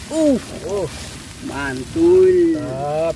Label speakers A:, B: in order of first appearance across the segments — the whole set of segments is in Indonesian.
A: Oh, mantul.
B: Mantap.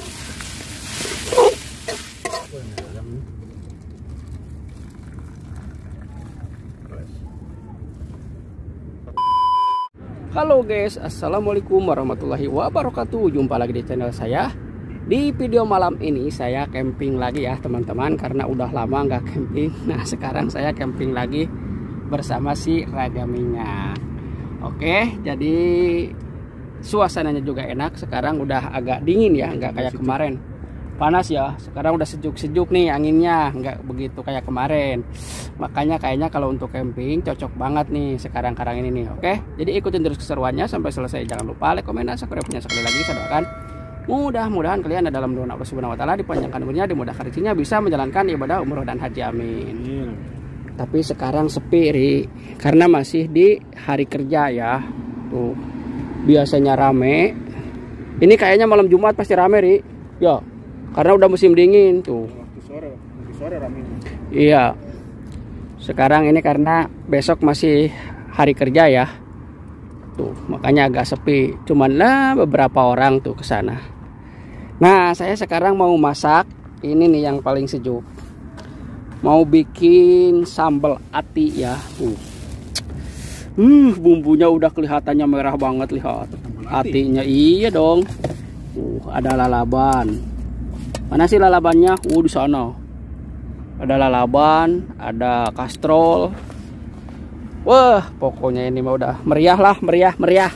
A: Halo guys, assalamualaikum warahmatullahi wabarakatuh. Jumpa lagi di channel saya. Di video malam ini saya camping lagi ya teman-teman, karena udah lama nggak camping. Nah sekarang saya camping lagi bersama si Raja Minyak. Oke, jadi suasananya juga enak. Sekarang udah agak dingin ya, nggak kayak kemarin panas ya. Sekarang udah sejuk-sejuk nih anginnya, nggak begitu kayak kemarin. Makanya kayaknya kalau untuk camping cocok banget nih sekarang ini nih. Oke, jadi ikutin terus keseruannya sampai selesai. Jangan lupa like, komen, dan subscribe-nya. Sekali lagi saya doakan mudah-mudahan kalian ada dalam doa Allah Subhanahu wa taala, dipanjangkan umurnya, dimudahkan rezekinya, bisa menjalankan ibadah umroh dan haji, amin. Tapi sekarang sepi Ri, karena masih di hari kerja ya. Tuh biasanya rame, ini kayaknya malam Jumat pasti rame Ri ya, karena udah musim dingin tuh.
B: Waktu sore rame.
A: Iya, sekarang ini karena besok masih hari kerja ya, tuh makanya agak sepi. Cuman lah beberapa orang tuh ke sana. Nah saya sekarang mau masak ini nih yang paling sejuk. Mau bikin sambal ati ya. Bumbunya udah kelihatannya merah banget, lihat. Atinya iya dong. Ada lalaban. Mana sih lalabannya? Di sana. Ada lalaban, ada kastrol. Wah, pokoknya ini mah udah meriah lah, meriah.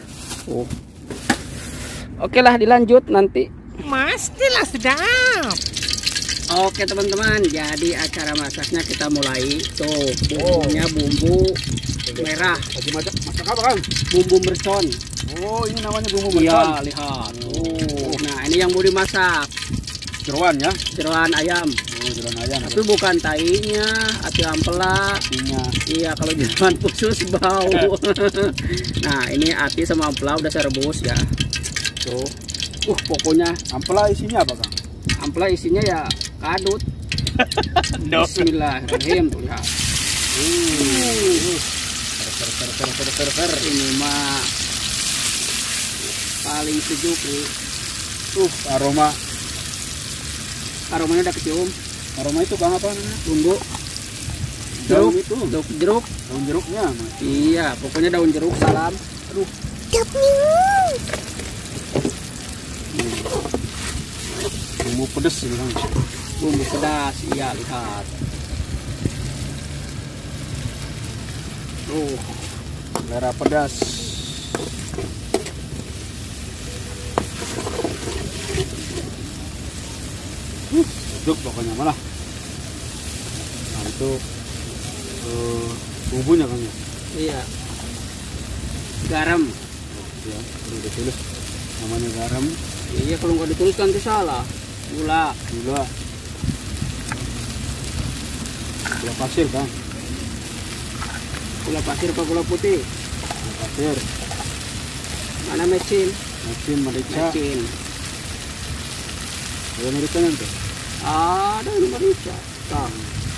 A: Oke lah, dilanjut nanti.
C: Pastilah sedap.
A: Oke teman-teman, jadi acara masaknya kita mulai. Tuh, bumbunya bumbu merah.
B: Lagi masak apa kan?
A: Bumbu mercon.
B: Oh, ini namanya bumbu mercon.
A: Iya, lihat. Nah, ini yang mau dimasak.
B: Jeroan ya?
A: Jeroan ayam.
B: Oh, jeroan ayam.
A: Tapi bukan tainya, ati ampela. Iya, kalau jeroan khusus bau. Nah, ini ati sama ampela udah saya rebus ya. Tuh. Pokoknya
B: Ampela isinya apa, Kang?
A: ampela isinya ya kadut. Bismillahirrahmanirrahim tuh ya. Ini mah paling sejuk nih. Aromanya udah kecium.
B: Aroma itu Kang apa namanya?
A: Bumbu
B: Daun
A: jeruk,
B: itu.
A: jeruk.
B: Daun jeruknya, Mas.
A: Iya, pokoknya daun jeruk salam.
B: Bumbu pedes ini Kang.
A: Bumbu pedas, iya lihat.
B: Selera pedas. Sejuk pokoknya malah. Nah itu bumbunya Kang ya.
A: Iya. Garam.
B: Ya, perlu ditulis namanya garam.
A: Iya, kalau nggak dituliskan itu salah. Gula
B: Pasir Kang.
A: gula pasir apa gula putih?
B: Gula pasir.
A: Mana mecin?
B: Merica.
A: Mecin.
B: Ada merica nanti.
A: Ada ini merica. Nah.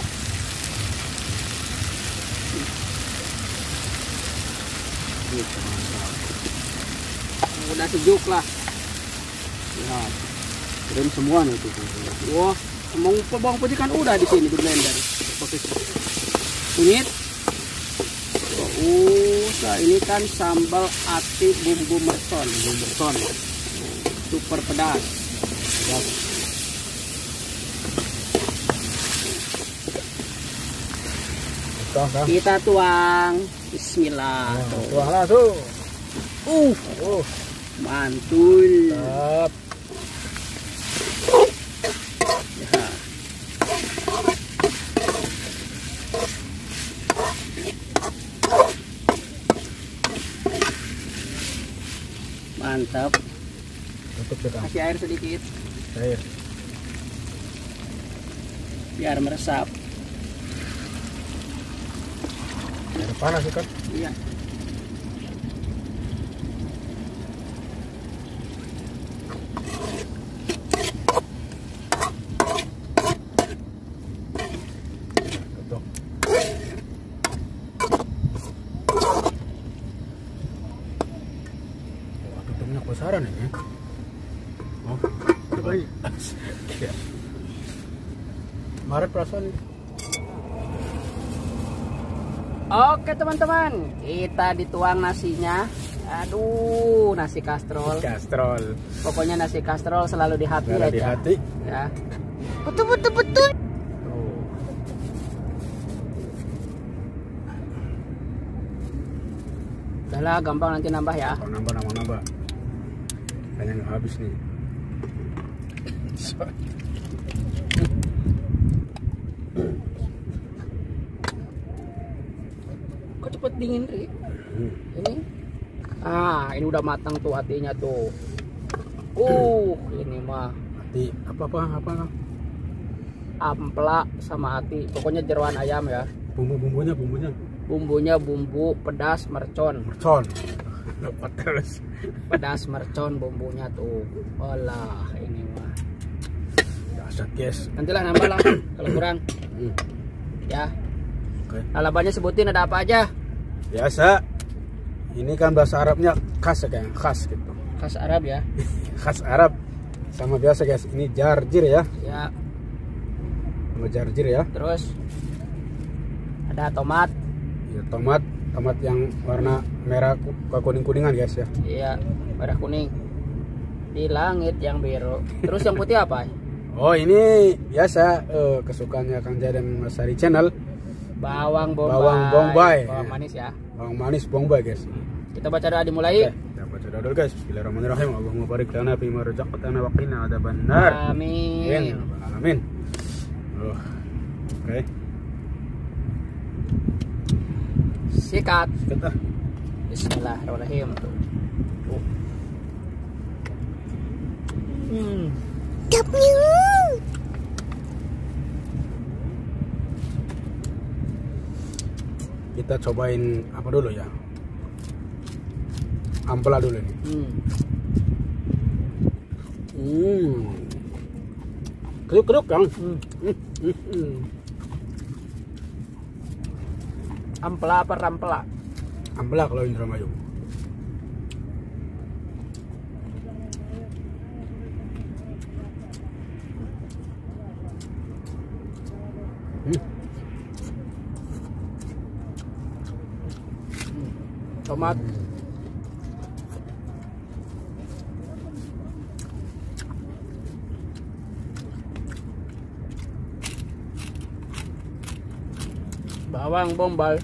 A: Udah sejuk lah. Lihat.
B: Keren semuanya itu.
A: Wah, mau bawang putih kan udah di sini di blender. Kunyit. Nah ini kan sambal ati bumbu mercon. Super pedas. Kita tuang. Bismillah.
B: Tuang langsung.
A: Mantul.
B: Mantap.
A: Ya. Mantap.
B: Tutup deh Kang.
A: Kasih air sedikit
B: Air.
A: biar meresap.
B: Air panas ya kan?
A: Iya.
B: Tutup. besaran ini. Oh, baik. Maret perasaan.
A: Oke teman-teman, kita dituang nasinya. Aduh, nasi kastrol.
B: Kastrol.
A: Pokoknya nasi kastrol selalu di hati
B: Selalu
A: aja.
B: di hati.
A: Ya.
C: Betul.
A: Udahlah, gampang nanti nambah ya.
B: Kalau nambah. Kayaknya nggak habis nih.
A: Kok cepet dingin, Ri? Ini. Ini udah matang tuh hatinya tuh. Ini mah
B: Hati apa?
A: ampla sama hati. Pokoknya jeroan ayam ya.
B: Bumbunya.
A: Bumbunya bumbu pedas mercon.
B: Mercon. Dapat terus.
A: Pedas mercon bumbunya tuh. Olah, ini mah.
B: Dasar guys.
A: Nantilah nambah lah kalau kurang. Ya.
B: Oke.
A: Alabannya sebutin ada apa aja.
B: Biasa. Ini kan bahasa Arabnya khas ya, kayak khas gitu.
A: Khas Arab ya.
B: Khas Arab. Sama biasa guys. Ini jarjir ya.
A: Ya.
B: Sama jarjir ya.
A: Terus ada tomat.
B: Ya, tomat yang warna merah ke kuning-kuningan guys ya.
A: Iya, merah kuning. Di langit yang biru. Terus yang putih apa?
B: Oh, ini biasa kesukaannya Kang Jaya dan Mas Ari channel.
A: Bawang bombay.
B: Bawang bombay.
A: Bawang manis ya.
B: Bawang manis bombay guys.
A: Kita baca doa dimulai.
B: Oke, kita baca doa dulu guys. Bismillahirrahmanirrahim. Allahumma barik lana fi ma razaqtana wa qina adzabannar.
A: Amin.
B: Amin. Oke.
A: Sikat.
B: Kita
A: Bismillahirrahmanirrahim.
B: Kita cobain apa dulu ya? Ampela dulu nih. Kriuk-kriuk Kang.
A: Ampela apa rampela?
B: Ampela kalau Indramayu.
A: Tomat. Bawang bombay.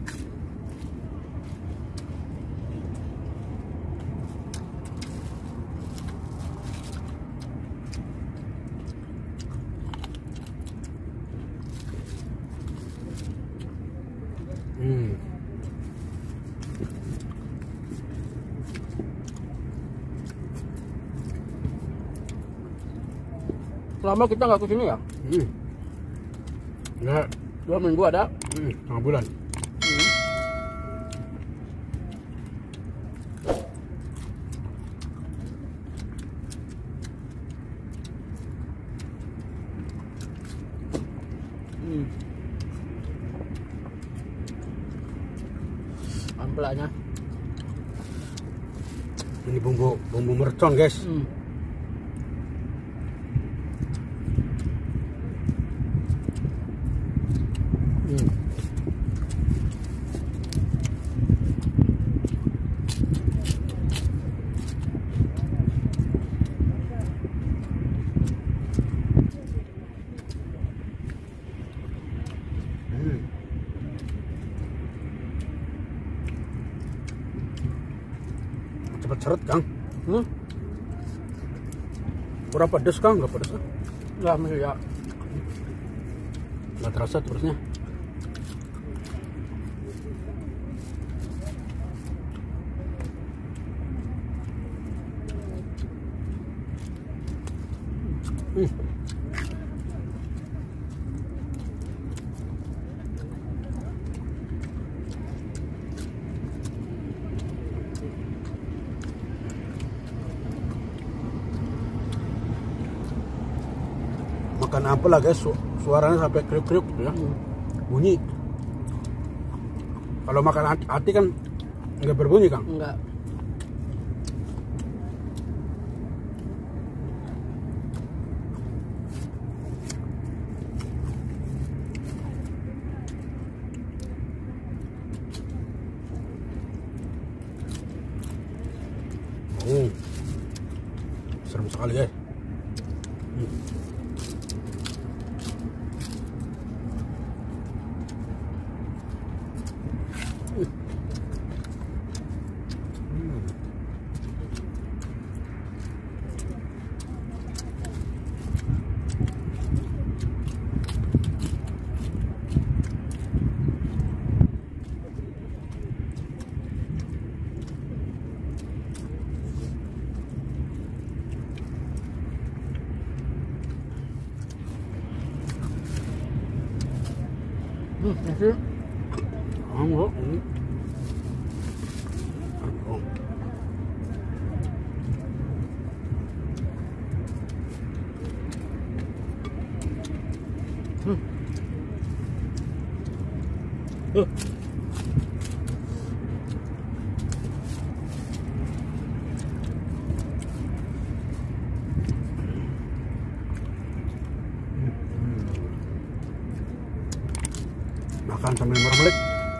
A: Lama kita nggak kesini ya?
B: Ya,
A: 2 minggu ada.
B: setengah bulan.
A: Ampelanya.
B: Ini bumbu mercon guys. Cepet seret Kang. Kurang pedes Kang, nggak pedes?
A: Ya, masih ya.
B: Nggak terasa terusnya. Makan apa lah guys, suaranya sampai kriuk-kriuk gitu ya, bunyi. Kalau makan hati kan nggak berbunyi Kang.
A: Enggak.
B: Serem sekali guys.
A: Nasi.
B: Enggak. Makan sambil mermelek.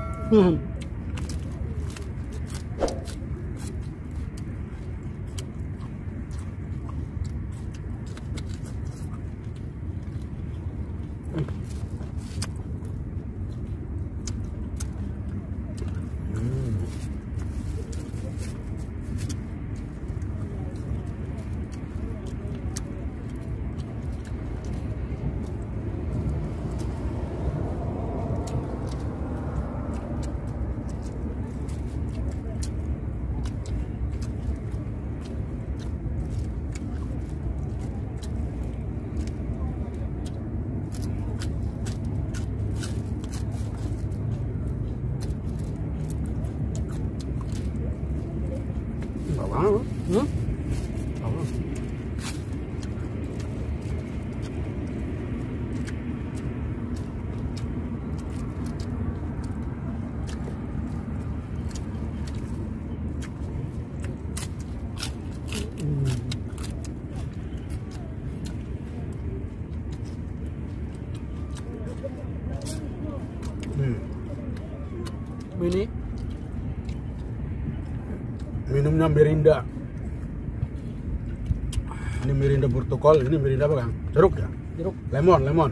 A: Ini
B: minumnya Mirinda. Ini Mirinda protokol, ini Mirinda apa Kang? Jeruk ya?
A: jeruk.
B: Lemon.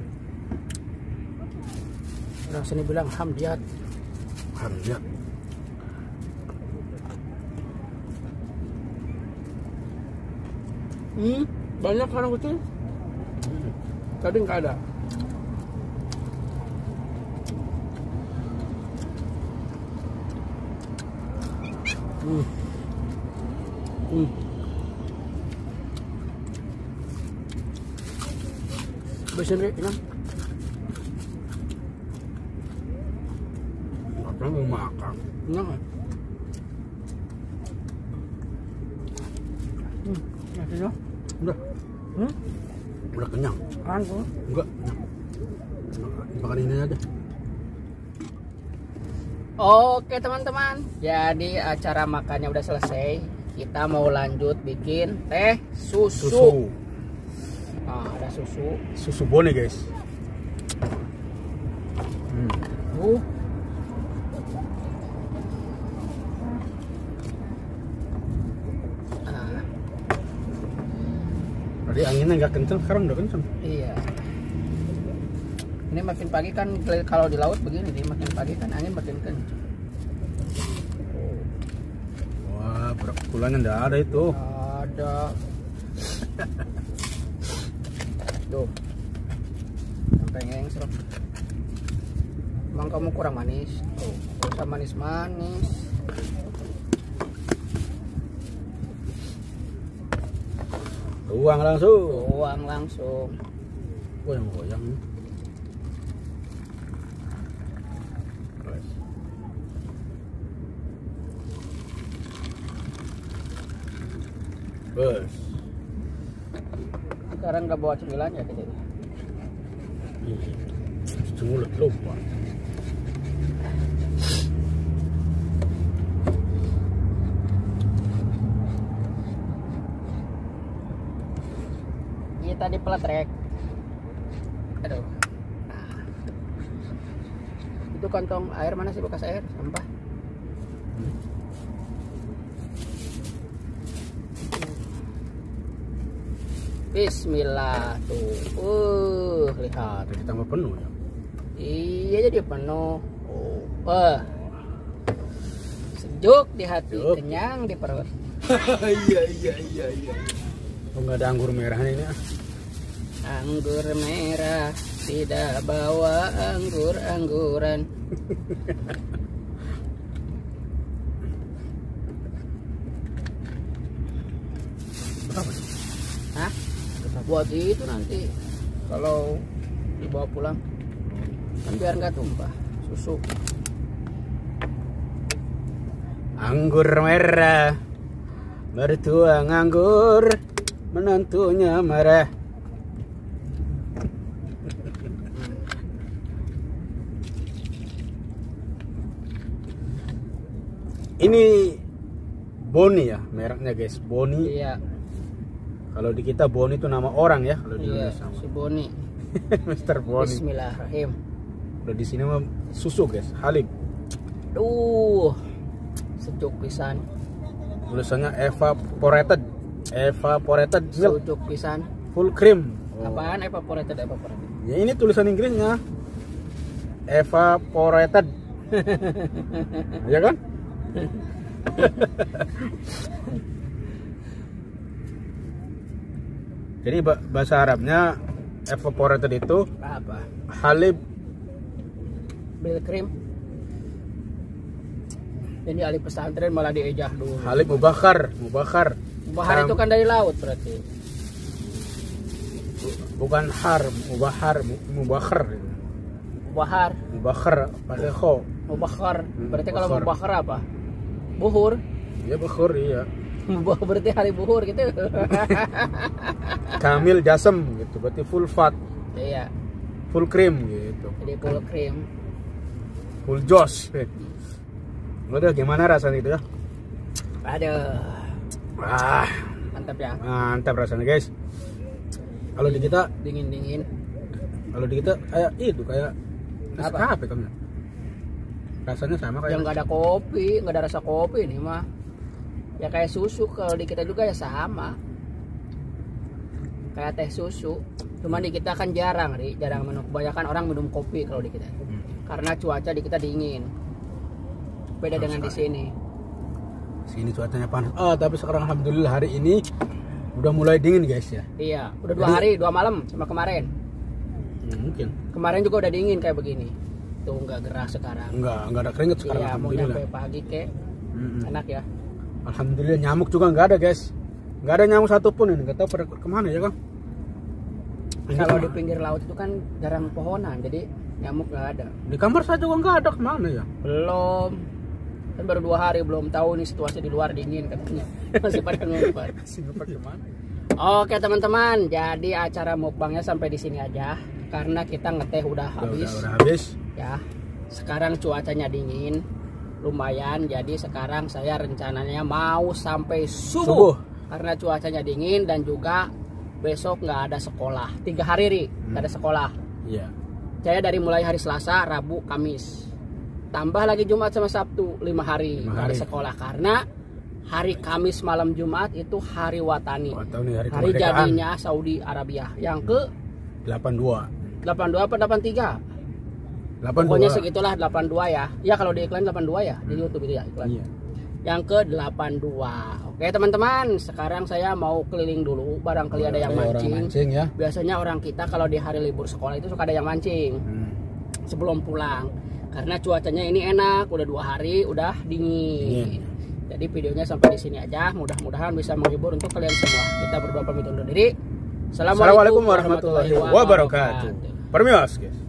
A: Orang sini bilang hamdiat.
B: Lihat.
A: Banyak orang kecil. Tadi nggak ada. Besin Rik, Inang.
B: Apa mau makan?
A: Inang. Nasinya.
B: Udah. Udah kenyang.
A: Kan tuh.
B: Enggak. Makan ini aja.
A: Oke teman-teman, jadi acara makannya udah selesai. Kita mau lanjut bikin teh susu. Nah, ada susu.
B: Susu bone guys.
A: Nah,
B: Tadi anginnya nggak kenceng, sekarang udah kenceng.
A: iya. Ini makin pagi kan kalau di laut begini nih, makin pagi kan angin makin kenceng.
B: Wah, perkulannya nggak ada itu.
A: Ada. Tuh. Sampai ngengsrok. Emang kamu kurang manis? Tuh, usah manis-manis.
B: Tuang langsung.
A: Tuang langsung.
B: Goyang-goyang. Bes.
A: Sekarang nggak bawa cemilan ya gitu.
B: Mulut lupa.
A: Kita di peletrek. Aduh. Nah. Itu kantong air mana sih, bekas air sampah? Bismillah tuh. Lihat.
B: Jadi tambah penuh ya.
A: Iya, jadi penuh. Sejuk di hati,
B: Sejuk.
A: kenyang di perut.
B: Iya. Oh, nggak ada anggur merah ini.
A: Anggur merah, tidak bawa anggur-angguran.
B: Berapa?
A: Hah? Buat itu nanti kalau dibawa pulang kan biar nggak tumpah susu.
B: Anggur merah, bertuang anggur, menantunya marah. Ini Boni ya mereknya guys, Boni.
A: Iya,
B: Kalau di kita Boni itu nama orang ya, kalau di
A: iya,
B: Indonesia.
A: si Boni.
B: Mr. Boni.
A: Bismillahirrahim.
B: Udah di sini mah susu guys, Halib.
A: Duh, sejuk pisan,
B: Tulisannya evaporated milk,
A: sejuk pisan.
B: full cream.
A: Apaan evaporated?
B: Ya ini tulisan Inggrisnya evaporated. Ya kan? Jadi bahasa Arabnya evaporated itu
A: Apa?
B: halib.
A: Bil krim. Ini ahli pesantren malah diejah dulu.
B: Halib mubakar.
A: Bahar itu kan dari laut berarti.
B: Bukan mubakar.
A: Bahar,
B: Mubakar pakai kho.
A: mubakar. Berarti kalau
B: mubakar.
A: mubakar apa? Buhur.
B: Ya bukhur iya.
A: Berarti hari buhur gitu.
B: Kamil jasem gitu, berarti full fat,
A: Iya,
B: full cream gitu.
A: jadi full cream.
B: Full joss. Udah gimana rasanya itu ya?
A: Aduh,
B: Wah,
A: mantap ya.
B: mantap rasanya guys. Kalau di kita,
A: Dingin-dingin.
B: kayak itu kayak
A: Apa?
B: Nescafe kan. Rasanya sama kayak
A: Yang nggak ada kopi, nggak ada rasa kopi ini mah. Ya kayak susu, kalau di kita juga ya sama. Kayak teh susu. Cuman di kita kan jarang minum. Kebanyakan orang minum kopi kalau di kita. Karena cuaca di kita dingin. Beda dengan di sini.
B: sini cuacanya panas. Tapi sekarang alhamdulillah hari ini udah mulai dingin guys ya.
A: Iya, udah 2 hari, 2 malam sama kemarin.
B: Mungkin.
A: Kemarin juga udah dingin kayak begini. Tuh nggak gerah sekarang.
B: Enggak ada keringet sekarang
A: Iya, mau
B: alhamdulillah.
A: nyampe pagi kek. Enak ya.
B: Alhamdulillah nyamuk juga nggak ada guys. Nggak ada nyamuk satupun ini. Nggak tahu pada kemana ya kan?
A: Kalau di pinggir laut itu kan jarang pohonan, jadi nyamuk nggak ada.
B: Di kamar saya juga nggak ada, kemana ya?
A: Belum. Kan baru 2 hari, belum tahu nih situasi di luar dingin katanya. Masih pada ngumpet.
B: Kemana?
A: Oke teman-teman, jadi acara mukbangnya sampai di sini aja karena kita ngeteh udah habis.
B: Udah habis.
A: Ya. Sekarang cuacanya dingin. Lumayan, jadi sekarang saya rencananya mau sampai subuh. Karena cuacanya dingin dan juga besok nggak ada sekolah. 3 hari Ri, nggak ada sekolah.
B: Iya.
A: Saya dari mulai hari Selasa, Rabu, Kamis. Tambah lagi Jumat sama Sabtu, 5 hari nggak ada sekolah karena hari Kamis malam Jumat itu hari Watani.
B: Hari
A: jadinya Saudi Arabia. Yang ke
B: 82.
A: 82 apa 83?
B: 82.
A: Pokoknya segitulah 82 ya. Ya kalau di iklan 82 ya, di YouTube itu ya iklan.
B: Iya.
A: Yang ke 82. Oke teman-teman, sekarang saya mau keliling dulu, barangkali ada yang mancing.
B: Ya.
A: Biasanya orang kita kalau di hari libur sekolah itu suka ada yang mancing sebelum pulang. Karena cuacanya ini enak, udah 2 hari, udah dingin. Jadi videonya sampai di sini aja. Mudah-mudahan bisa menghibur untuk kalian semua. Kita berdua pamit undur diri.
B: Assalamualaikum warahmatullahi wabarakatuh. Permios guys.